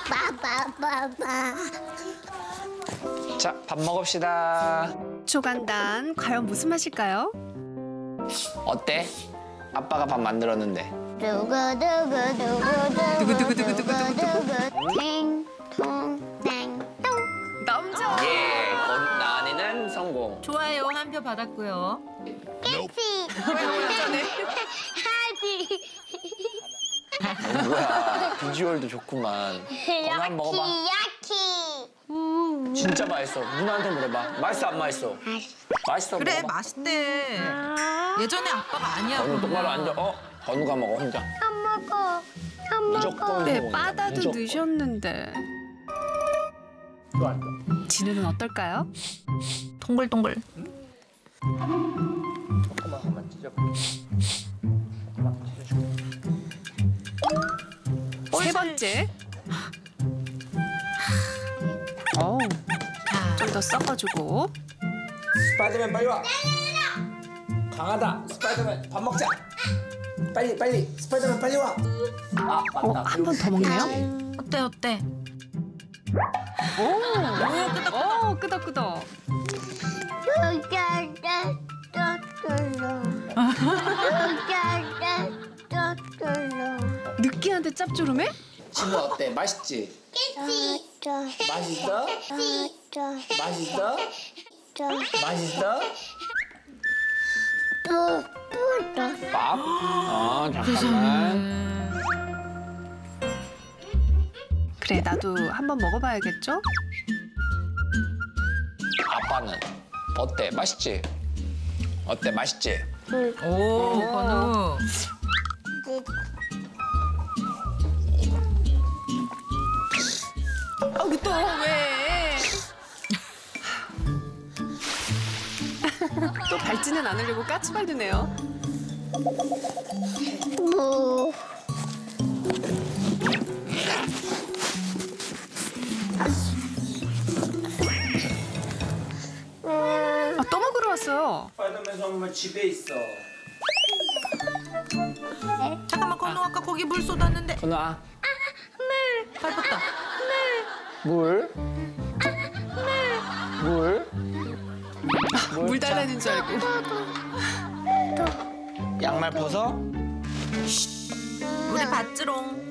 빠빠빠빠. 자, 밥 먹읍시다. 초간단 과연 무슨 맛일까요? 어때? 아빠가 밥 만들었는데. 두구두구두구두구두구두구두구두구. 땡통 땡통. 남자. 예, 나니는 성공. 좋아요, 한 표 받았고요. 깨치. 하지. 뭐야, 비주얼도 좋구만. 건아 한번 먹어봐. 야키. 진짜 맛있어. 누나한테 물어봐. 맛있어, 안 맛있어? 맛있어, 그래, 먹어봐. 맛있대. 예전에 아빠가 아니야. 건우 똑바로 앉아. 건우가 먹어, 혼자. 안 먹어. 안 무조건 먹어. 네, 성공이야. 빠다도 무조건. 넣으셨는데. 진우는 어떨까요? 동글동글. 조금만 찢어볼게. 조금만 찢어줄게. 세 번째. 어우, 좀 더 섞어주고. 스파이더맨 빨리 와. 강하다. 스파이더맨 밥 먹자. 빨리 빨리. 스파이더맨 빨리 와. 아 맞다. 한 번 더 먹네요? 어때, 어때? 오, 끄덕끄덕. 느끼한데 짭조름해? 친구 어때? 맛있지? 맛있어? 맛있어? 맛있어? 밥? 잠깐만. 그래, 나도 한번 먹어봐야겠죠? 아빠는 어때? 맛있지? 어때? 맛있지? 오, 건우. 또 왜? 또 밟지는 않으려고 까치발드네요. 또 먹으러 왔어요. 스파이더맨 선물 집에 있어. 잠깐만, 건우 아까 거기 물 쏟았는데. 건우아. 밟았다. 물? 물? 물 달라는 줄 알고. 양말 벗어? 우리 밭지롱.